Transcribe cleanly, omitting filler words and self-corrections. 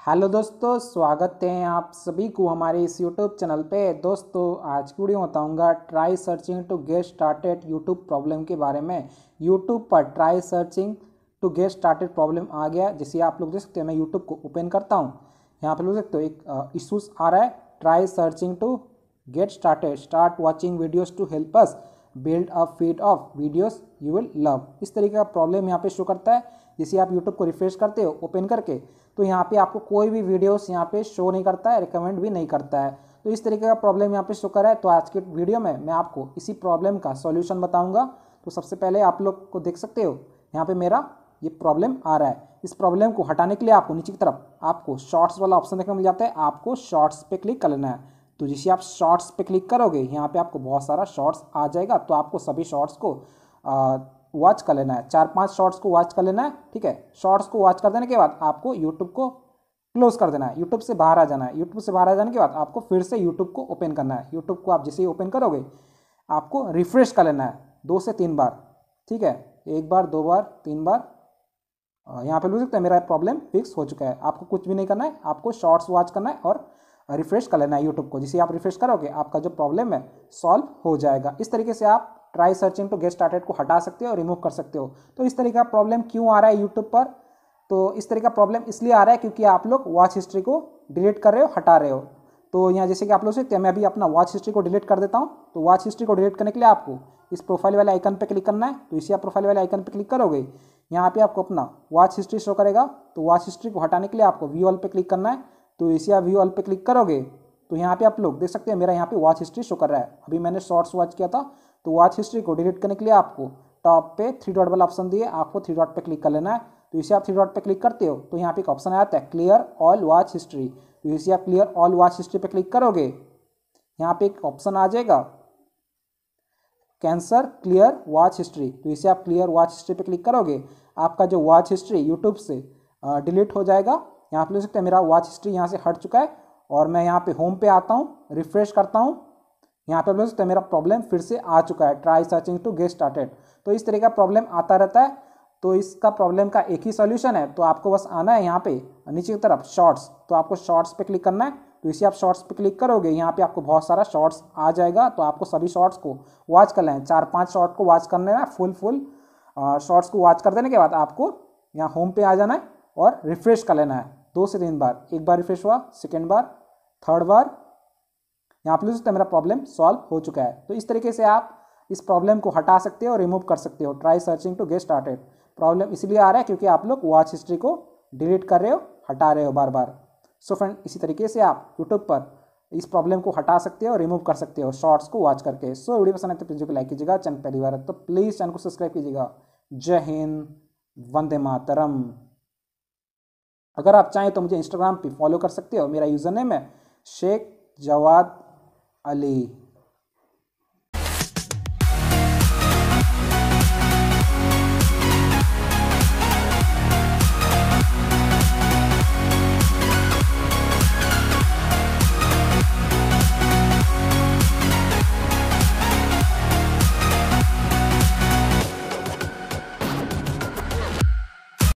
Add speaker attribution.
Speaker 1: Hello दोस्तों, स्वागत है आप सभी को हमारे इस यूट्यूब चैनल पे। दोस्तों, आज की वीडियो बताऊंगा try searching to get started YouTube problem के बारे में। यूट्यूब पर try searching to get started problem आ गया, जिसे आप लोग देख सकते हैं। मैं यूट्यूब को ओपन करता हूँ, यहाँ पे लोग देख सकते हो एक इशूज़ आ रहा है। Try searching to get started, start watching videos to help us build a feed of videos you will love. इस तरीके का प्रॉब्लम यहाँ पे शो करता है। जैसे आप यूट्यूब को रिफ्रेश करते हो ओपन करके, तो यहाँ पे आपको कोई भी वीडियोस यहाँ पे शो नहीं करता है, रिकमेंड भी नहीं करता है। तो इस तरीके का प्रॉब्लम यहाँ पे शो कर रहा है। तो आज के वीडियो में मैं आपको इसी प्रॉब्लम का सॉल्यूशन बताऊंगा। तो सबसे पहले आप लोग को देख सकते हो, यहाँ पे मेरा ये प्रॉब्लम आ रहा है। इस प्रॉब्लम को हटाने के लिए आपको नीचे की तरफ आपको शॉर्ट्स वाला ऑप्शन देखने को मिल जाता है। आपको शॉर्ट्स पे क्लिक कर लेना है। तो जैसे आप शॉर्ट्स पे क्लिक करोगे, यहाँ पे आपको बहुत सारा शॉर्ट्स आ जाएगा। तो आपको सभी शॉर्ट्स को वॉच कर लेना है, 4-5 शॉर्ट्स को वॉच कर लेना है। ठीक है, शॉर्ट्स को वॉच कर देने के बाद आपको यूट्यूब को क्लोज कर देना है, यूट्यूब से बाहर आ जाना है। यूट्यूब से बाहर आ जाने के बाद आपको फिर से यूट्यूब को ओपन करना है। यूट्यूब को आप जैसे ही ओपन करोगे, आपको रिफ्रेश कर लेना है 2 से 3 बार। ठीक है, 1 बार, 2 बार, 3 बार। यहाँ पे देख सकते हैं मेरा प्रॉब्लम फिक्स हो चुका है। आपको कुछ भी नहीं करना है, आपको शॉर्ट्स वॉच करना है और रिफ्रेश कर लेना है यूट्यूब को। जिसे आप रिफ्रेश करोगे, आपका जो प्रॉब्लम है सॉल्व हो जाएगा। इस तरीके से आप try searching to get started को हटा सकते हो और रिमूव कर सकते हो। तो इस तरीके का प्रॉब्लम क्यों आ रहा है यूट्यूब पर? तो इस तरीके का प्रॉब्लम इसलिए आ रहा है क्योंकि आप लोग वॉच हिस्ट्री को डिलीट कर रहे हो, हटा रहे हो। तो यहाँ जैसे कि आप लोग सकते हैं, मैं अभी अपना वॉच हिस्ट्री को डिलीट कर देता हूँ। तो वॉच हिस्ट्री को डिलीट करने के लिए आपको इस प्रोफाइल वाले आइकन पर क्लिक करना है। तो इसी आप प्रोफाइल वाले आइकन पर क्लिक करोगे, यहाँ पे आपको अपना वॉच हिस्ट्री शो करेगा। तो वॉच हिस्ट्री को हटाने के लिए आपको व्यू ऑल पे क्लिक करना है। तो इसी आप व्यू ऑल पे क्लिक करोगे, तो यहाँ पे आप लोग देख सकते हैं मेरा यहाँ पे वॉच हिस्ट्री शो कर रहा है। अभी मैंने शॉर्ट्स वॉच किया था। तो वॉच हिस्ट्री को डिलीट करने के लिए आपको टॉप पे 3 डॉट वाला ऑप्शन दिए, आपको 3 डॉट पे क्लिक कर लेना है। तो इसे आप 3 डॉट पे क्लिक करते हो, तो यहाँ पे एक ऑप्शन आता है क्लियर ऑल वॉच हिस्ट्री। तो इसे आप क्लियर ऑल वॉच हिस्ट्री पे क्लिक करोगे, यहाँ पे एक ऑप्शन आ जाएगा कैंसर क्लियर वॉच हिस्ट्री। तो इसे आप क्लियर वॉच हिस्ट्री पे क्लिक करोगे, आपका जो वॉच हिस्ट्री यूट्यूब से डिलीट हो जाएगा। यहाँ पे देख सकते हैं मेरा वॉच हिस्ट्री यहाँ से हट चुका है। और मैं यहाँ पे होम पे आता हूँ, रिफ्रेश करता हूँ, यहाँ पे देख सकते हैं मेरा प्रॉब्लम फिर से आ चुका है, try searching to get started. तो इस तरह का प्रॉब्लम आता रहता है। तो इसका प्रॉब्लम का एक ही सॉल्यूशन है। तो आपको बस आना है यहाँ पे नीचे की तरफ शॉर्ट्स। तो आपको शॉर्ट्स पे क्लिक करना है। तो इसे आप शॉर्ट्स पे क्लिक करोगे, यहाँ पे आपको बहुत सारा शॉर्ट्स आ जाएगा। तो आपको सभी शॉर्ट्स को वॉच कर लेना है, 4-5 शॉर्ट को वॉच करना है। फुल शॉर्ट्स को वॉच कर देने के बाद आपको यहाँ होम पे आ जाना है और रिफ्रेश कर लेना है 2 से 3 बार। 1 बार रिफ्रेश हुआ, 2nd बार, 3rd बार, यहाँ पे सकते हैं मेरा प्रॉब्लम सॉल्व हो चुका है। तो इस तरीके से आप इस प्रॉब्लम को हटा सकते हो और रिमूव कर सकते हो। Try searching to get started problem इसलिए आ रहा है क्योंकि आप लोग वॉच हिस्ट्री को डिलीट कर रहे हो, हटा रहे हो बार बार। सो फ्रेंड, इसी तरीके से आप यूट्यूब पर इस प्रॉब्लम को हटा सकते हो और रिमूव कर सकते हो शॉर्ट्स को वॉच करके। सो वीडियो पसंद आए तो प्लीज़ लाइक कीजिएगा। चैनल पहली बार है तो प्लीज़ चैनल को सब्सक्राइब कीजिएगा। जय हिंद, वंदे मातरम। अगर आप चाहें तो मुझे इंस्टाग्राम पे फॉलो कर सकते हो। मेरा यूज़र नेम है शेख जवाद अली।